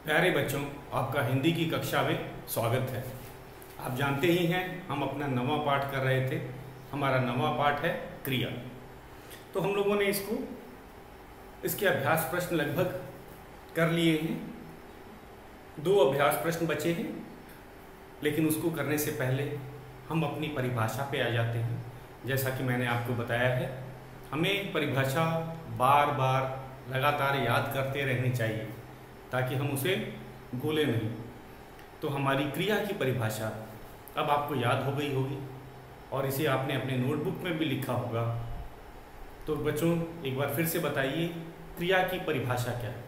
प्यारे बच्चों, आपका हिंदी की कक्षा में स्वागत है। आप जानते ही हैं हम अपना नवा पाठ कर रहे थे। हमारा नवा पाठ है क्रिया। तो हम लोगों ने इसके अभ्यास प्रश्न लगभग कर लिए हैं। 2 अभ्यास प्रश्न बचे हैं, लेकिन उसको करने से पहले हम अपनी परिभाषा पे आ जाते हैं। जैसा कि मैंने आपको बताया है, हमें परिभाषा बार बार लगातार याद करते रहनी चाहिए ताकि हम उसे भूलें नहीं। तो हमारी क्रिया की परिभाषा अब आपको याद हो गई होगी और इसे आपने अपने नोटबुक में भी लिखा होगा। तो बच्चों, एक बार फिर से बताइए, क्रिया की परिभाषा क्या है?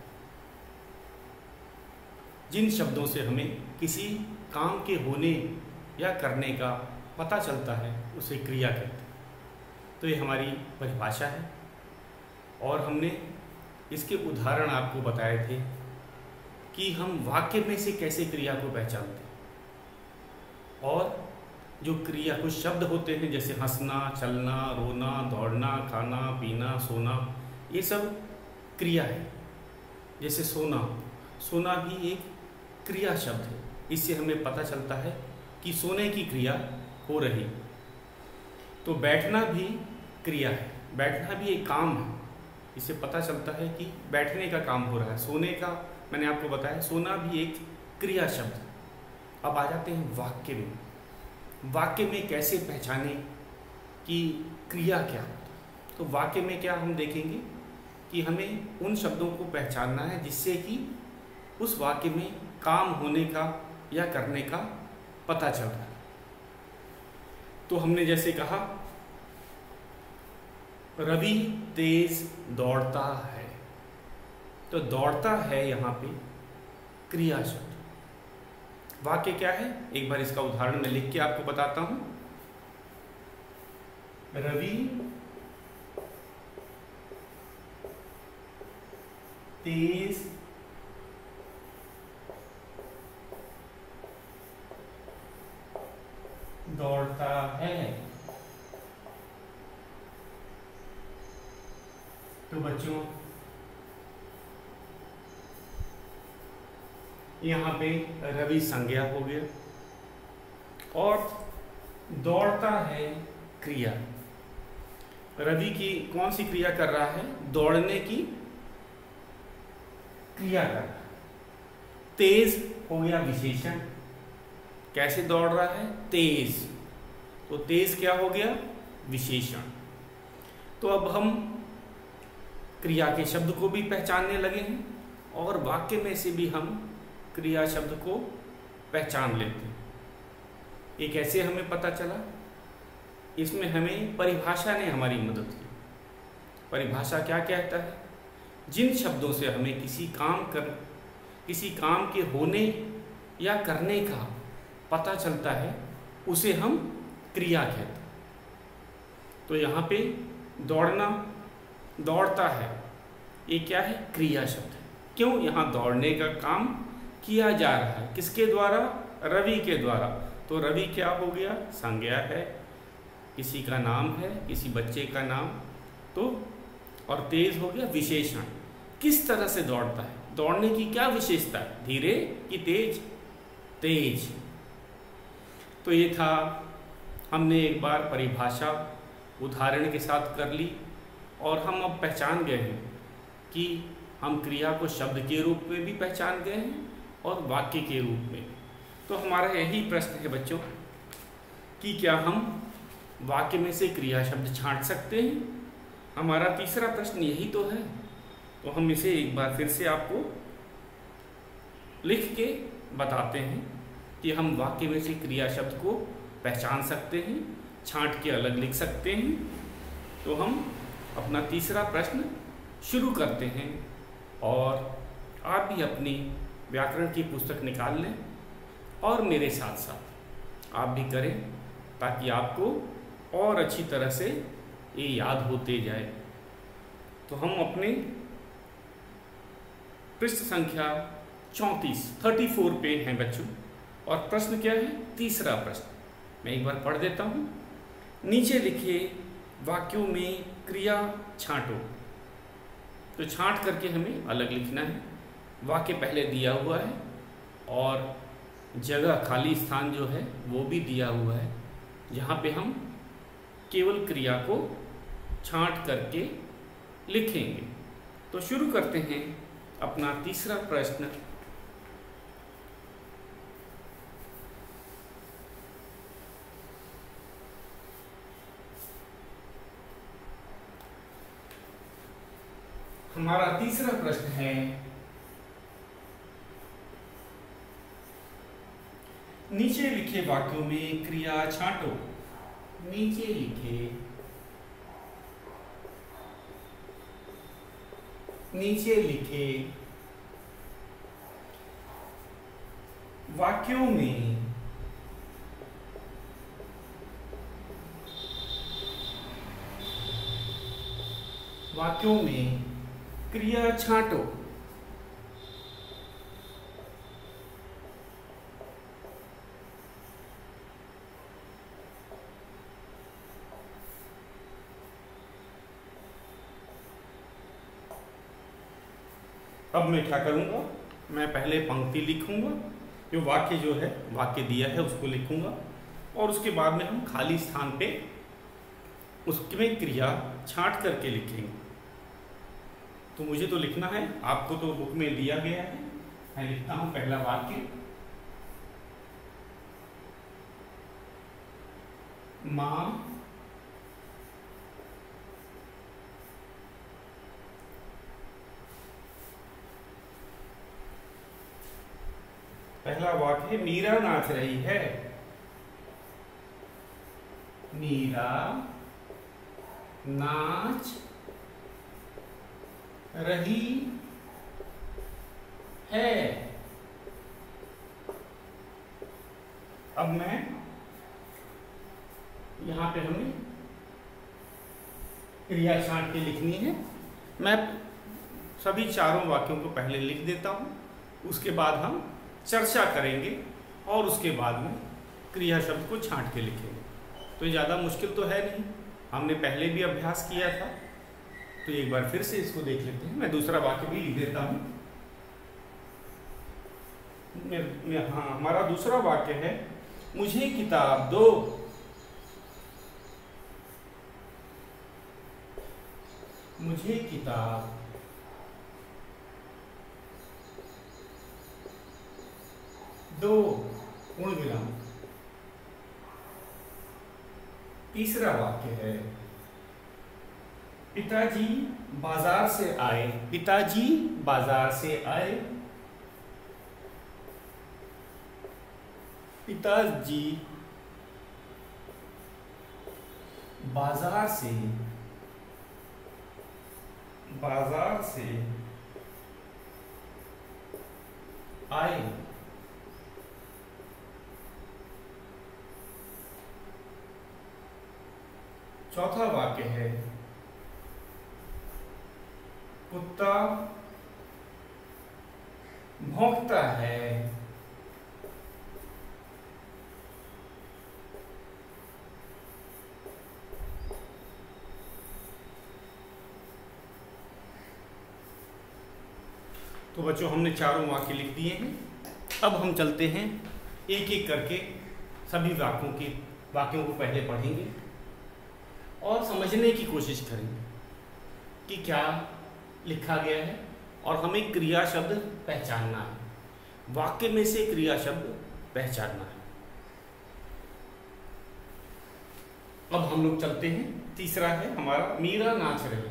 जिन शब्दों से हमें किसी काम के होने या करने का पता चलता है उसे क्रिया कहते हैं। तो ये हमारी परिभाषा है और हमने इसके उदाहरण आपको बताए थे कि हम वाक्य में से कैसे क्रिया को पहचानते हैं। और जो क्रिया कुछ शब्द होते हैं जैसे हंसना, चलना, रोना, दौड़ना, खाना, पीना, सोना, ये सब क्रिया है। जैसे सोना भी एक क्रिया शब्द है। इससे हमें पता चलता है कि सोने की क्रिया हो रही। तो बैठना भी क्रिया है, बैठना भी एक काम है। इससे पता चलता है कि बैठने का काम हो रहा है। सोने का मैंने आपको बताया, सोना भी एक क्रिया शब्द है। अब आ जाते हैं वाक्य में। वाक्य में कैसे पहचाने कि क्रिया क्या है? तो वाक्य में क्या हम देखेंगे कि हमें उन शब्दों को पहचानना है जिससे कि उस वाक्य में काम होने का या करने का पता चल रहा है। तो हमने जैसे कहा, रवि तेज दौड़ता है। तो दौड़ता है यहाँ पे क्रिया शब्द। वाक्य क्या है? एक बार इसका उदाहरण मैं लिख के आपको बताता हूं। रवि तेज दौड़ता है। तो बच्चों, यहाँ पे रवि संज्ञा हो गया और दौड़ता है क्रिया। रवि की कौन सी क्रिया कर रहा है? दौड़ने की क्रिया कर रहा है। तेज हो गया विशेषण। कैसे दौड़ रहा है? तेज। तो तेज क्या हो गया? विशेषण। तो अब हम क्रिया के शब्द को भी पहचानने लगे हैं और वाक्य में से भी हम क्रिया शब्द को पहचान लेते हैं। ये कैसे हमें पता चला? इसमें हमें परिभाषा ने हमारी मदद की। परिभाषा क्या कहता है? जिन शब्दों से हमें किसी काम के होने या करने का पता चलता है उसे हम क्रिया कहते हैं। तो यहाँ पे दौड़ना, दौड़ता है, ये क्या है? क्रिया शब्द है। क्यों? यहाँ दौड़ने का काम किया जा रहा है। किसके द्वारा? रवि के द्वारा। तो रवि क्या हो गया? संज्ञा है, किसी का नाम है, किसी बच्चे का नाम। तो और तेज हो गया विशेषण। किस तरह से दौड़ता है? दौड़ने की क्या विशेषता है? धीरे कि तेज? तेज। तो ये था, हमने एक बार परिभाषा उदाहरण के साथ कर ली और हम अब पहचान गए हैं कि हम क्रिया को शब्द के रूप में भी पहचान गए हैं और वाक्य के रूप में। तो हमारा यही प्रश्न है बच्चों कि क्या हम वाक्य में से क्रिया शब्द छांट सकते हैं? हमारा तीसरा प्रश्न यही तो है। तो हम इसे एक बार फिर से आपको लिख के बताते हैं कि हम वाक्य में से क्रिया शब्द को पहचान सकते हैं, छांट के अलग लिख सकते हैं। तो हम अपना तीसरा प्रश्न शुरू करते हैं और आप भी अपनी व्याकरण की पुस्तक निकाल लें और मेरे साथ साथ आप भी करें ताकि आपको और अच्छी तरह से ये याद होते जाए। तो हम अपने पृष्ठ संख्या 34 पे हैं बच्चों और प्रश्न क्या है? तीसरा प्रश्न। मैं एक बार पढ़ देता हूँ। नीचे लिखे वाक्यों में क्रिया छांटो। तो छांट करके हमें अलग लिखना है। वाक्य पहले दिया हुआ है और जगह खाली स्थान जो है वो भी दिया हुआ है, जहाँ पे हम केवल क्रिया को छांट करके लिखेंगे। तो शुरू करते हैं अपना तीसरा प्रश्न। हमारा तीसरा प्रश्न है, नीचे लिखे वाक्यों में क्रिया छांटो। नीचे लिखे वाक्यों में क्रिया छांटो। अब मैं क्या करूंगा, मैं पहले पंक्ति लिखूंगा, जो वाक्य जो है वाक्य दिया है उसको लिखूंगा और उसके बाद में हम खाली स्थान पे उसमें क्रिया छांट करके लिखेंगे। तो मुझे तो लिखना है, आपको तो बुक में दिया गया है। मैं लिखता हूं पहला वाक्य, माँ पहला वाक्य, मीरा नाच रही है। मीरा नाच रही है। अब मैं यहां पे हमें क्रिया छांट के लिखनी है। मैं सभी चारों वाक्यों को पहले लिख देता हूं, उसके बाद हम चर्चा करेंगे और उसके बाद में क्रिया शब्द को छांट के लिखेंगे। तो ज़्यादा मुश्किल तो है नहीं, हमने पहले भी अभ्यास किया था। तो एक बार फिर से इसको देख लेते हैं। मैं दूसरा वाक्य भी लिख देता हूँ। हाँ, हमारा दूसरा वाक्य है, मुझे किताब दो। मुझे किताब दो, पूर्ण विराम। तीसरा वाक्य है, पिताजी बाजार से आए। पिताजी बाजार से आए। पिताजी बाजार से आए। चौथा वाक्य है, कुत्ता भौंकता है। तो बच्चों, हमने चारों वाक्य लिख दिए हैं। अब हम चलते हैं एक एक करके सभी वाक्यों को पहले पढ़ेंगे और समझने की कोशिश करेंगे कि क्या लिखा गया है और हमें क्रिया शब्द पहचानना है। वाक्य में से क्रिया शब्द पहचानना है। अब हम लोग चलते हैं, तीसरा है हमारा, मीरा नाच रही।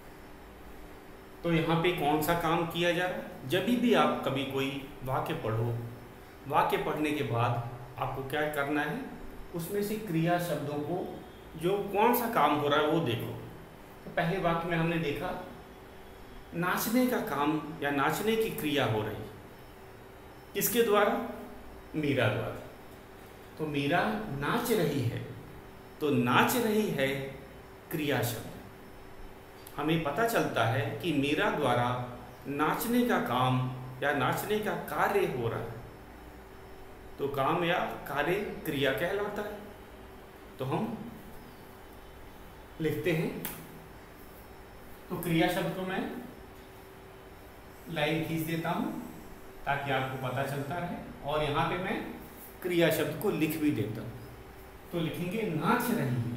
तो यहाँ पे कौन सा काम किया जा रहा है? जब भी आप कभी कोई वाक्य पढ़ो, वाक्य पढ़ने के बाद आपको क्या करना है, उसमें से क्रिया शब्दों को जो कौन सा काम हो रहा है वो देखो। तो पहले वाक्य में हमने देखा नाचने का काम या नाचने की क्रिया हो रही, किसके द्वारा? मीरा द्वारा। तो मीरा नाच रही है, तो नाच रही है क्रिया शब्द। हमें पता चलता है कि मीरा द्वारा नाचने का काम या नाचने का कार्य हो रहा है। तो काम या कार्य क्रिया कहलाता है। तो हम लिखते हैं, तो क्रिया शब्द को मैं लाइन खींच देता हूं ताकि आपको पता चलता रहे, और यहाँ पे मैं क्रिया शब्द को लिख भी देता हूं। तो लिखेंगे नाच रही है।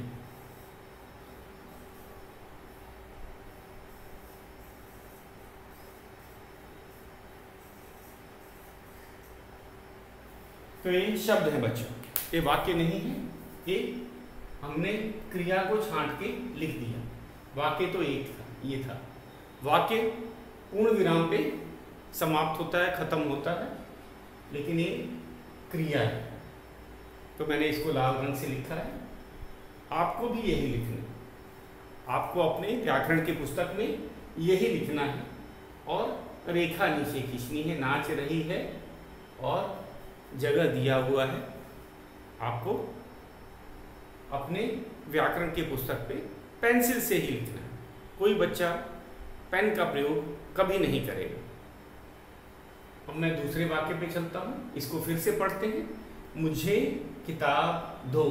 तो ये शब्द है बच्चों, ये वाक्य नहीं है, ये हमने क्रिया को छांट के लिख दिया। वाक्य तो एक था, ये था। वाक्य पूर्ण विराम पे समाप्त होता है, खत्म होता है, लेकिन ये क्रिया है। तो मैंने इसको लाल रंग से लिखा है, आपको भी यही लिखना है। आपको अपने व्याकरण की पुस्तक में यही लिखना है और रेखा नीचे खींचनी है। नाच रही है और जगह दिया हुआ है, आपको अपने व्याकरण की पुस्तक पे पेंसिल से ही लिखना है। कोई बच्चा पेन का प्रयोग कभी नहीं करेगा। अब मैं दूसरे वाक्य पे चलता हूँ, इसको फिर से पढ़ते हैं। मुझे किताब दो।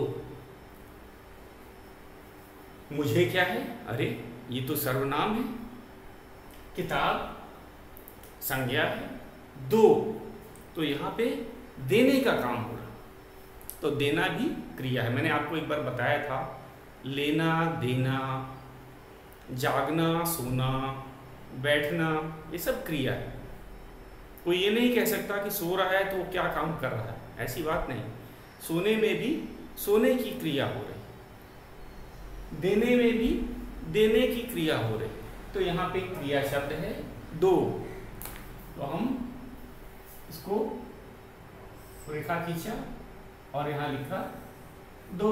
मुझे क्या है? अरे ये तो सर्वनाम है। किताब संज्ञा है। दो, तो यहाँ पे देने का काम हो रहा, तो देना भी क्रिया है। मैंने आपको एक बार बताया था, लेना, देना, जागना, सोना, बैठना, ये सब क्रिया है। कोई ये नहीं कह सकता कि सो रहा है तो वो क्या काम कर रहा है, ऐसी बात नहीं। सोने में भी सोने की क्रिया हो रही, देने में भी देने की क्रिया हो रही। तो यहाँ पे क्रिया शब्द है दो। तो हम इसको रेखा खींचा और यहाँ लिखा दो।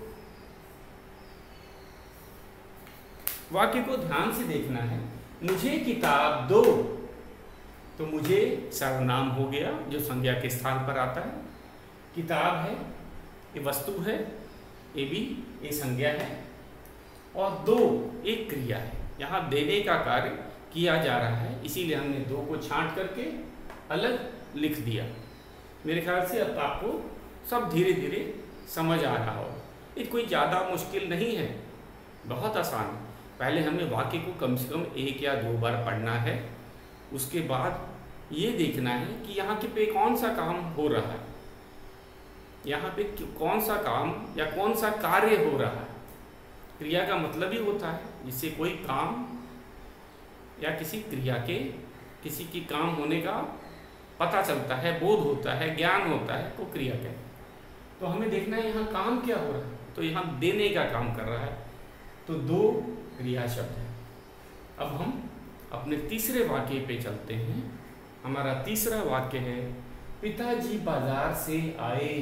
वाक्य को ध्यान से देखना है। मुझे किताब दो, तो मुझे सर्वनाम हो गया जो संज्ञा के स्थान पर आता है। किताब है, ये वस्तु है, ये भी ये संज्ञा है, और दो एक क्रिया है। यहाँ देने का कार्य किया जा रहा है, इसीलिए हमने दो को छांट करके अलग लिख दिया। मेरे ख्याल से अब आपको सब धीरे धीरे समझ आ रहा हो। ये कोई ज़्यादा मुश्किल नहीं है, बहुत आसान है। पहले हमें वाक्य को कम से कम एक या दो बार पढ़ना है, उसके बाद ये देखना है कि यहाँ के पे कौन सा काम हो रहा है, यहाँ पे कौन सा काम या कौन सा कार्य हो रहा है। क्रिया का मतलब ही होता है जिससे कोई काम या किसी क्रिया के किसी की काम होने का पता चलता है, बोध होता है, ज्ञान होता है, तो क्रिया कहते हैं। तो हमें देखना है यहाँ काम क्या हो रहा है, तो यहाँ देने का काम कर रहा है, तो दो क्रिया शब्द है। अब हम अपने तीसरे वाक्य पे चलते हैं। हमारा तीसरा वाक्य है, पिताजी बाजार से आए।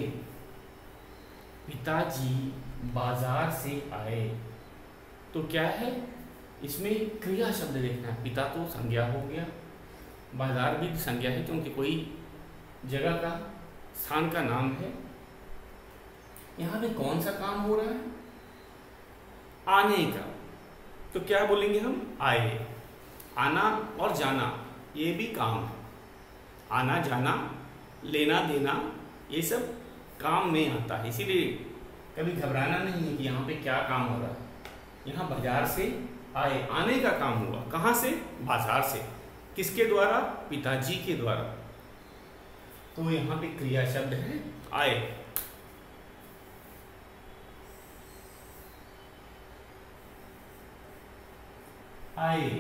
पिताजी बाजार से आए, तो क्या है, इसमें क्रिया शब्द देखना है। पिता तो संज्ञा हो गया, बाजार भी संज्ञा है क्योंकि कोई जगह का, स्थान का नाम है। यहाँ पे कौन सा काम हो रहा है, आने का, तो क्या बोलेंगे हम, आए। आना और जाना ये भी काम है। आना जाना, लेना देना, ये सब काम में आता है। इसीलिए कभी घबराना नहीं है कि यहाँ पे क्या काम हो रहा है। यहाँ बाजार से आए, आने का काम हुआ। कहाँ से? बाजार से। किसके द्वारा? पिताजी के द्वारा। तो यहाँ पे क्रिया शब्द है आए। आए।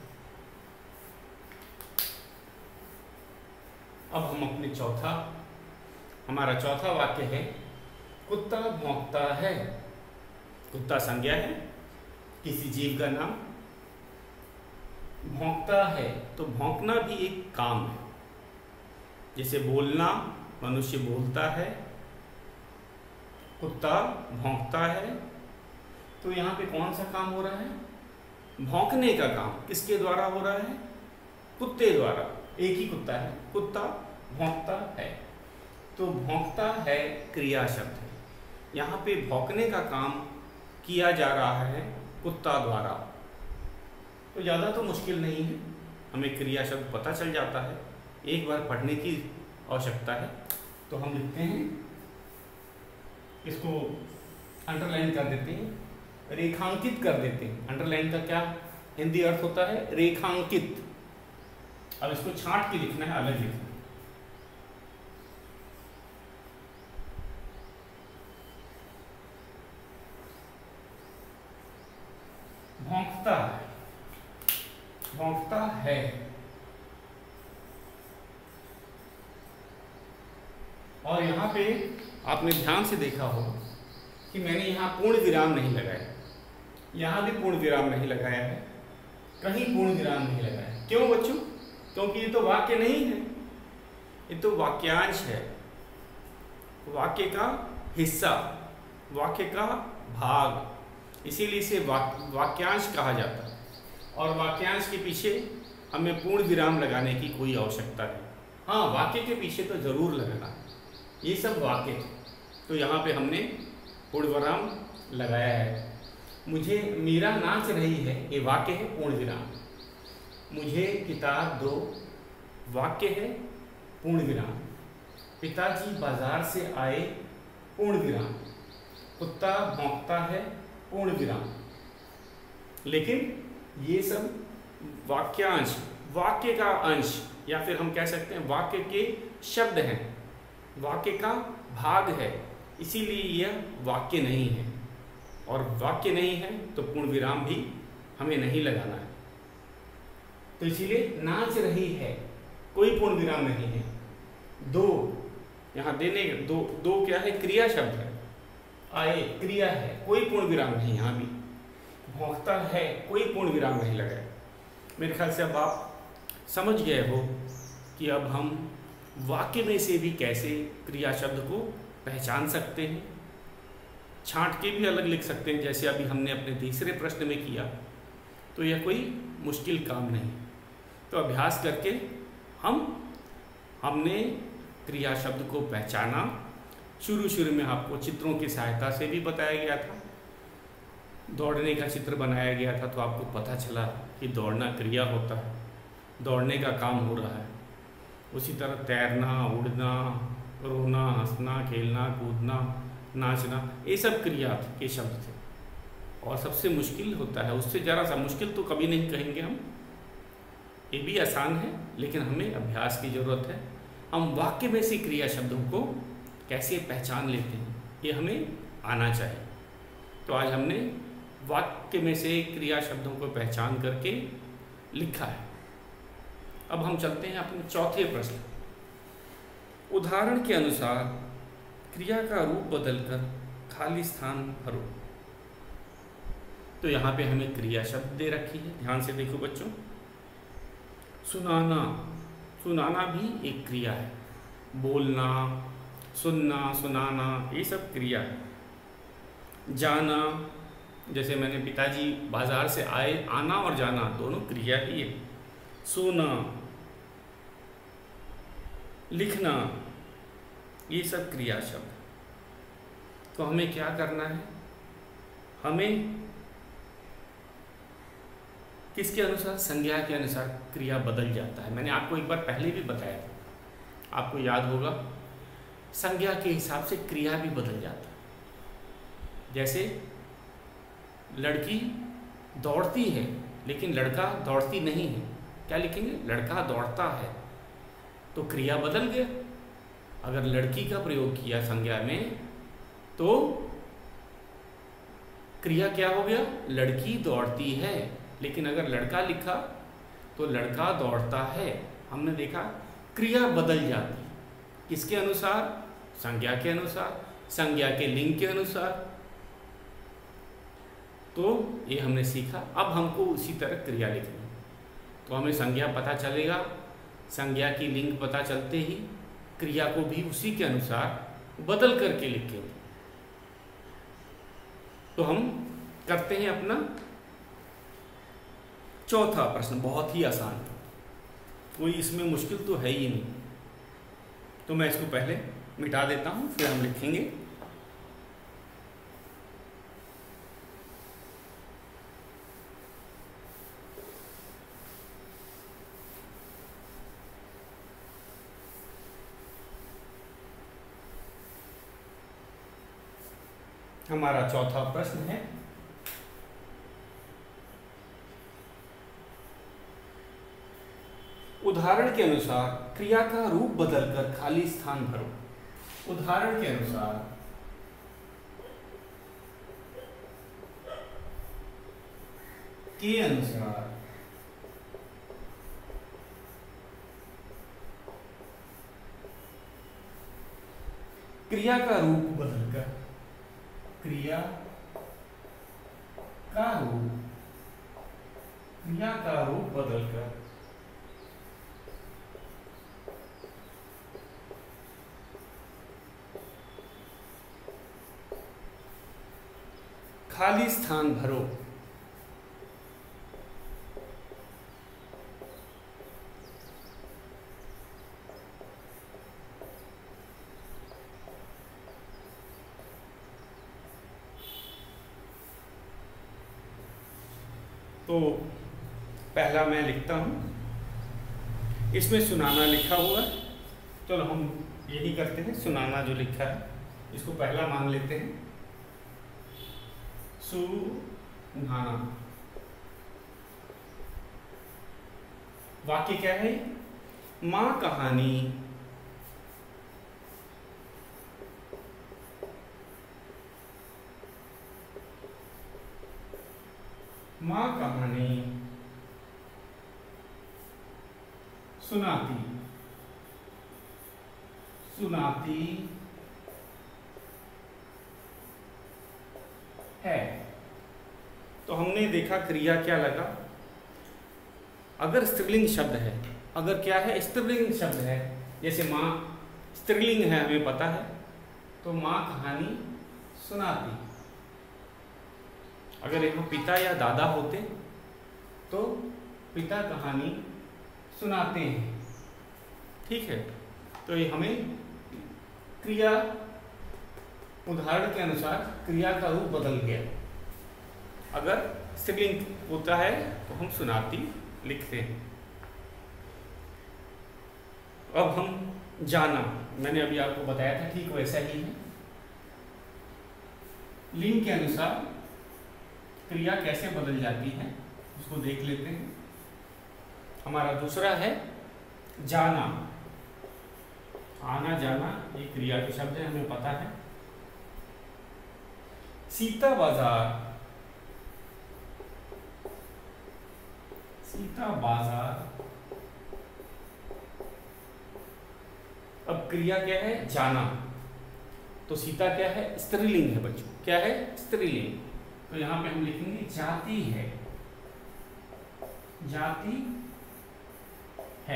अब हम अपने हमारा चौथा वाक्य है, कुत्ता भौंकता है। कुत्ता संज्ञा है, किसी जीव का नाम। भौंकता है, तो भौंकना भी एक काम है। जैसे बोलना, मनुष्य बोलता है, कुत्ता भौंकता है। तो यहाँ पे कौन सा काम हो रहा है? भौंकने का काम। किसके द्वारा हो रहा है? कुत्ते द्वारा। एक ही कुत्ता है, कुत्ता भौंकता है। तो भौंकता है क्रिया शब्द है। यहाँ पे भौंकने का काम किया जा रहा है कुत्ता द्वारा। तो ज़्यादा तो मुश्किल नहीं है, हमें क्रिया शब्द पता चल जाता है, एक बार पढ़ने की आवश्यकता है। तो हम लिखते हैं, इसको अंडरलाइन कर देते हैं, रेखांकित कर देते हैं। अंडरलाइन का क्या हिंदी अर्थ होता है? रेखांकित। अब इसको छांट के लिखना है, अलग लिखना है। भौंकता है, भौंकता है। और यहां पे आपने ध्यान से देखा हो कि मैंने यहां पूर्ण विराम नहीं लगाया, यहां भी पूर्ण विराम नहीं लगाया है, कहीं पूर्ण विराम नहीं लगाया। क्यों बच्चों? क्योंकि ये तो वाक्य नहीं है, ये तो वाक्यांश है, वाक्य का हिस्सा, वाक्य का भाग, इसीलिए इसे वाक्यांश कहा जाता है। और वाक्यांश के पीछे हमें पूर्ण विराम लगाने की कोई आवश्यकता नहीं। हाँ, वाक्य के पीछे तो जरूर लगाना है, ये सब वाक्य है, तो यहाँ पे हमने पूर्ण विराम लगाया है। मुझे मीरा नाच रही है, ये वाक्य है, पूर्ण विराम। मुझे किताब दो, वाक्य है, पूर्ण विराम। पिताजी बाजार से आए, पूर्ण विराम। कुत्ता भौंकता है, पूर्ण विराम। लेकिन ये सब वाक्यांश, वाक्य का अंश, या फिर हम कह सकते हैं वाक्य के शब्द हैं, वाक्य का भाग है, इसीलिए यह वाक्य नहीं है। और वाक्य नहीं है तो पूर्ण विराम भी हमें नहीं लगाना है। तो इसीलिए नाच रही है, कोई पूर्ण विराम नहीं है। दो, यहाँ देने, दो क्या है? क्रिया शब्द है। आए क्रिया है, कोई पूर्ण विराम नहीं यहाँ भी। भौंकता है, कोई पूर्ण विराम नहीं लगाया। मेरे ख्याल से अब आप समझ गए हो कि अब हम वाक्य में से भी कैसे क्रिया शब्द को पहचान सकते हैं। छांट के भी अलग लिख सकते हैं, जैसे अभी हमने अपने तीसरे प्रश्न में किया। तो यह कोई मुश्किल काम नहीं। तो अभ्यास करके हमने क्रिया शब्द को पहचाना। शुरू में आपको चित्रों की सहायता से भी बताया गया था, दौड़ने का चित्र बनाया गया था, तो आपको पता चला कि दौड़ना क्रिया होता है, दौड़ने का काम हो रहा है। उसी तरह तैरना, उड़ना, रोना, हंसना, खेलना, कूदना, नाचना, ये सब क्रिया के शब्द थे। और सबसे मुश्किल होता है, उससे ज़रा सा मुश्किल तो कभी नहीं कहेंगे हम, ये भी आसान है, लेकिन हमें अभ्यास की ज़रूरत है। हम वाक्य में से क्रिया शब्दों को कैसे पहचान लेते हैं, ये हमें आना चाहिए। तो आज हमने वाक्य में से क्रिया शब्दों को पहचान करके लिखा है। अब हम चलते हैं अपने चौथे प्रश्न। उदाहरण के अनुसार क्रिया का रूप बदलकर खाली स्थान भरो। तो यहाँ पे हमें क्रिया शब्द दे रखी है, ध्यान से देखो बच्चों। सुनाना, सुनाना भी एक क्रिया है। बोलना, सुनना, सुनाना, ये सब क्रिया है। जाना, जैसे मैंने पिताजी बाजार से आए, आना और जाना दोनों क्रिया ही है। सोना, लिखना, ये सब क्रिया शब्द। तो हमें क्या करना है? हमें किसके अनुसार? संज्ञा के अनुसार क्रिया बदल जाता है। मैंने आपको एक बार पहले भी बताया था, आपको याद होगा। संज्ञा के हिसाब से क्रिया भी बदल जाता है। जैसे लड़की दौड़ती है, लेकिन लड़का दौड़ती नहीं है, क्या लिखेंगे? लड़का दौड़ता है, तो क्रिया बदल गया। अगर लड़की का प्रयोग किया संज्ञा में, तो क्रिया क्या हो गया? लड़की दौड़ती है। लेकिन अगर लड़का लिखा तो लड़का दौड़ता है। हमने देखा क्रिया बदल जाती, किसके अनुसार? संज्ञा के अनुसार, संज्ञा के लिंग के अनुसार। तो ये हमने सीखा। अब हमको उसी तरह क्रिया लिखनी। तो हमें संज्ञा पता चलेगा, संज्ञा की लिंग पता चलते ही क्रिया को भी उसी के अनुसार बदल करके लिखेंगे। तो हम करते हैं अपना चौथा प्रश्न। बहुत ही आसान, कोई इसमें मुश्किल तो है ही नहीं। तो मैं इसको पहले मिटा देता हूं, फिर हम लिखेंगे। हमारा चौथा प्रश्न है, उदाहरण के अनुसार क्रिया का रूप बदलकर खाली स्थान भरो। उदाहरण के अनुसार क्रिया का रूप बदलकर, क्रिया का रूप बदलकर खाली स्थान भरो। तो पहला मैं लिखता हूं, इसमें सुनाना लिखा हुआ है। चलो हम यही करते हैं, सुनाना जो लिखा है इसको पहला मान लेते हैं, सुनाना। वाक्य क्या है? माँ कहानी सुनाती है। तो हमने देखा क्रिया क्या लगा, अगर स्त्रीलिंग शब्द है, अगर क्या है स्त्रीलिंग शब्द है, जैसे माँ स्त्रीलिंग है हमें पता है, तो माँ कहानी सुनाती। अगर यहाँ पिता या दादा होते तो पिता कहानी सुनाते हैं। ठीक है, तो ये हमें क्रिया, उदाहरण के अनुसार क्रिया का रूप बदल गया। अगर स्त्रीलिंग होता है तो हम सुनाती लिखते हैं। अब हम जाना, मैंने अभी आपको बताया था, ठीक वैसा ही है। लिंग के अनुसार क्रिया कैसे बदल जाती है उसको देख लेते हैं। हमारा दूसरा है जाना। आना जाना ये क्रिया के शब्द है, हमें पता है। सीता बाजार, सीता बाजार। अब क्रिया क्या है? जाना। तो सीता क्या है? स्त्रीलिंग है बच्चों। क्या है? स्त्रीलिंग। तो यहां पे हम लिखेंगे जाती है, जाती है।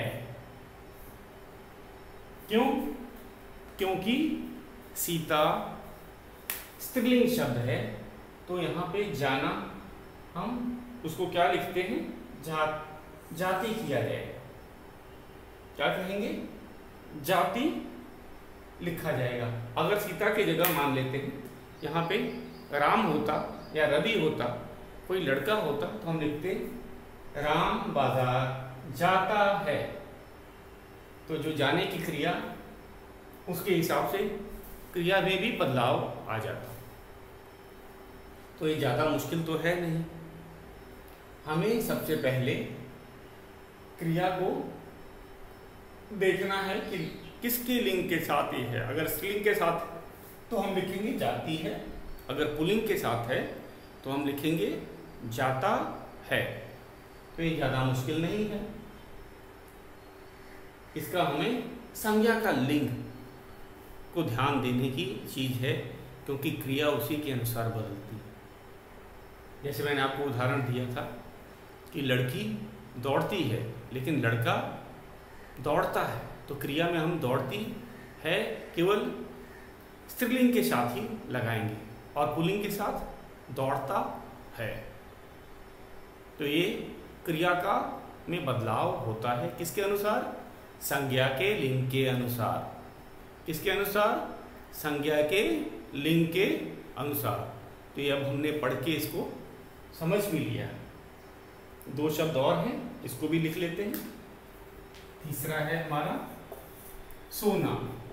क्यों? क्योंकि सीता स्त्रीलिंग शब्द है, तो यहां पे जाना हम उसको क्या लिखते हैं? जाति किया जाएगा। क्या कहेंगे? जाति लिखा जाएगा। अगर सीता की जगह मान लेते हैं, यहाँ पे राम होता या रवि होता, कोई लड़का होता, तो हम लिखते राम बाजार जाता है। तो जो जाने की क्रिया, उसके हिसाब से क्रिया में भी बदलाव आ जाता। तो ये ज़्यादा मुश्किल तो है नहीं। हमें सबसे पहले क्रिया को देखना है कि किसके लिंग के साथ ये है। अगर स्त्रीलिंग के साथ तो हम लिखेंगे जाती है, अगर पुल्लिंग के साथ है तो हम लिखेंगे जाता है। तो ये ज़्यादा मुश्किल नहीं है। इसका हमें संज्ञा का लिंग को ध्यान देने की चीज़ है, क्योंकि क्रिया उसी के अनुसार बदलती है। जैसे मैंने आपको उदाहरण दिया था कि लड़की दौड़ती है लेकिन लड़का दौड़ता है, तो क्रिया में हम दौड़ती है केवल स्त्रीलिंग के साथ ही लगाएंगे और पुल्लिंग के साथ दौड़ता है। तो ये क्रिया का में बदलाव होता है किसके अनुसार? संज्ञा के लिंग के अनुसार। किसके अनुसार? संज्ञा के लिंग के अनुसार। तो ये अब हमने पढ़ के इसको समझ भी लिया। दो शब्द और हैं, इसको भी लिख लेते हैं। तीसरा है हमारा सोना।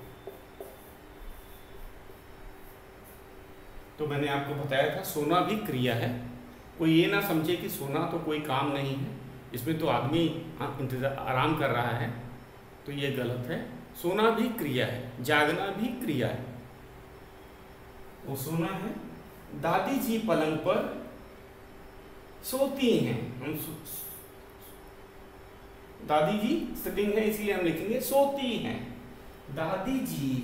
तो मैंने आपको बताया था सोना भी क्रिया है। कोई ये ना समझे कि सोना तो कोई काम नहीं है, इसमें तो आदमी इंतजार आराम कर रहा है, तो ये गलत है। सोना भी क्रिया है, जागना भी क्रिया है। वो सोना है, दादी जी पलंग पर सोती हैं। हम दादी जी स्त्रीलिंग है, इसलिए हम लिखेंगे सोती हैं। दादी जी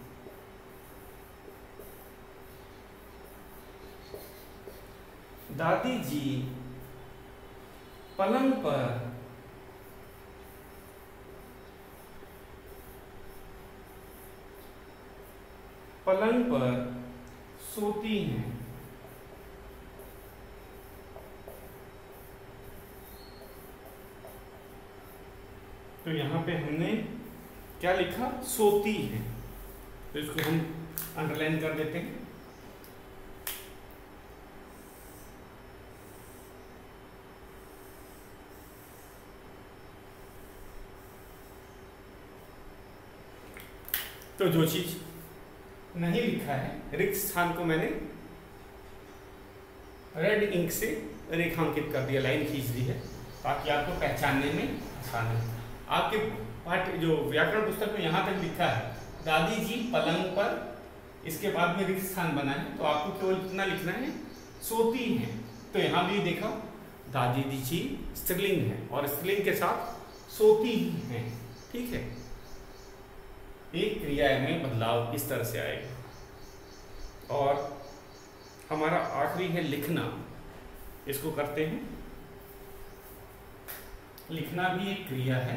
पलंग पर सोती हैं। तो यहाँ पे हमने क्या लिखा? सोती है। तो इसको हम अंडरलाइन कर देते हैं। तो जो चीज नहीं लिखा है, रिक्त स्थान को मैंने रेड इंक से रेखांकित कर दिया, लाइन खींच दी है, ताकि आपको पहचानने में आसान है। आपके पाठ जो व्याकरण पुस्तक में यहाँ तक लिखा है दादी जी पलंग पर, इसके बाद में रिक्त स्थान बना है, तो आपको केवल इतना लिखना है सोती हैं। तो यहाँ भी देखा दादी जी स्त्रीलिंग है और स्त्रीलिंग के साथ सोती हैं। ठीक है, एक क्रिया में बदलाव इस तरह से आएगा। और हमारा आखिरी है लिखना, इसको करते हैं। लिखना भी एक क्रिया है।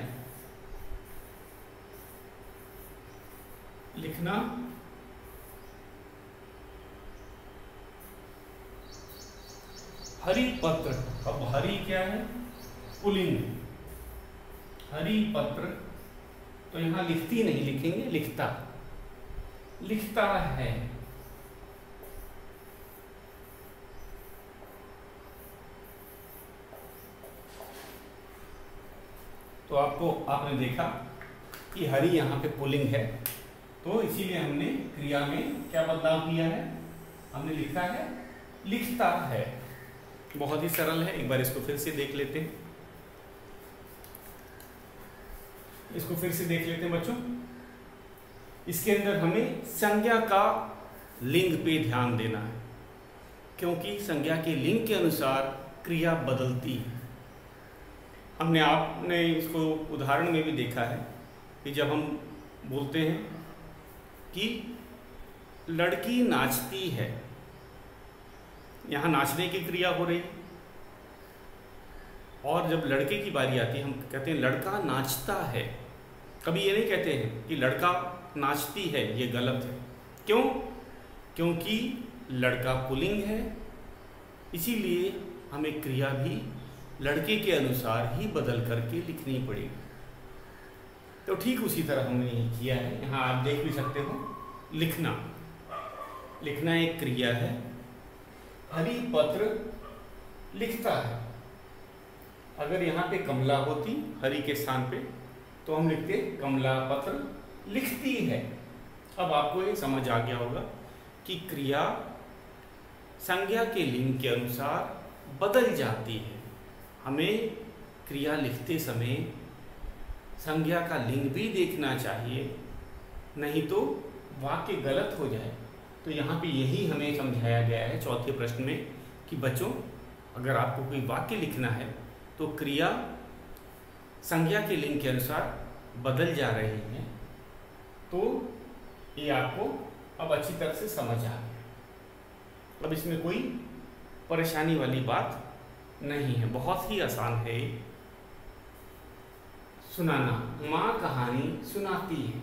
लिखना हरि पत्र, अब हरि क्या है? पुल्लिंग। हरि पत्र, तो यहां लिखती नहीं लिखेंगे, लिखता। लिखता है। तो आपने देखा कि हरि यहाँ पे पुल्लिंग है, तो इसीलिए हमने क्रिया में क्या बदलाव किया है? हमने लिखा है लिखता है। बहुत ही सरल है, एक बार इसको फिर से देख लेते हैं। इसको फिर से देख लेते हैं बच्चों। इसके अंदर हमें संज्ञा का लिंग पे ध्यान देना है, क्योंकि संज्ञा के लिंग के अनुसार क्रिया बदलती है। आपने इसको उदाहरण में भी देखा है कि जब हम बोलते हैं कि लड़की नाचती है, यहाँ नाचने की क्रिया हो रही है, और जब लड़के की बारी आती है हम कहते हैं लड़का नाचता है। कभी ये नहीं कहते हैं कि लड़का नाचती है, ये गलत है। क्यों? क्योंकि लड़का पुल्लिंग है, इसीलिए हमें क्रिया भी लड़के के अनुसार ही बदल करके लिखनी पड़ेगी। तो ठीक उसी तरह हमने ये किया है। यहाँ आप देख भी सकते हो, लिखना। लिखना एक क्रिया है। हरि पत्र लिखता है। अगर यहाँ पे कमला होती हरि के स्थान पे, तो हम लिखते कमला पत्र लिखती है। अब आपको ये समझ आ गया होगा कि क्रिया संज्ञा के लिंग के अनुसार बदल जाती है। हमें क्रिया लिखते समय संज्ञा का लिंग भी देखना चाहिए, नहीं तो वाक्य गलत हो जाए। तो यहाँ पे यही हमें समझाया गया है चौथे प्रश्न में कि बच्चों, अगर आपको कोई वाक्य लिखना है तो क्रिया संज्ञा के लिंग के अनुसार बदल जा रही है। तो ये आपको अब अच्छी तरह से समझ आ गया। अब इसमें कोई परेशानी वाली बात नहीं है, बहुत ही आसान है। सुनाना, माँ कहानी सुनाती है।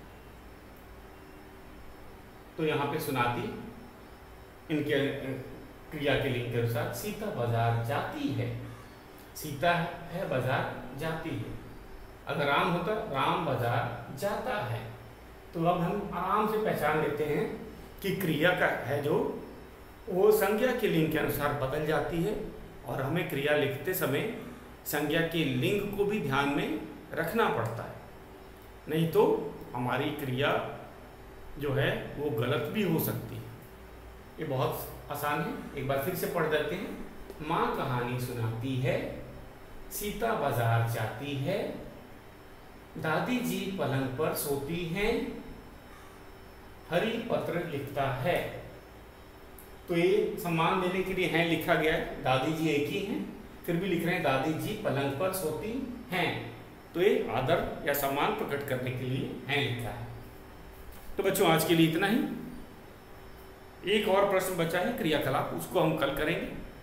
तो यहाँ पे सुनाती इनके क्रिया के लिंग के अनुसार सीता बाजार जाती है। सीता है बाजार जाती है। अगर राम होता राम बाजार जाता है। तो अब हम आराम से पहचान लेते हैं कि क्रिया का है जो वो संज्ञा के लिंग के अनुसार बदल जाती है, और हमें क्रिया लिखते समय संज्ञा के लिंग को भी ध्यान में रखना पड़ता है, नहीं तो हमारी क्रिया जो है वो गलत भी हो सकती है। ये बहुत आसान है, एक बार फिर से पढ़ देते हैं। माँ कहानी सुनाती है, सीता बाजार जाती है, दादी जी पलंग पर सोती हैं, हरी पत्र लिखता है। तो ये सम्मान देने के लिए हैं लिखा गया है, दादी जी एक ही हैं, फिर भी लिख रहे हैं दादी जी पलंग पर सोती हैं, तो ये आदर या सम्मान प्रकट करने के लिए हैं लिखा है। तो बच्चों आज के लिए इतना ही। एक और प्रश्न बचा है क्रियाकलाप, उसको हम कल करेंगे।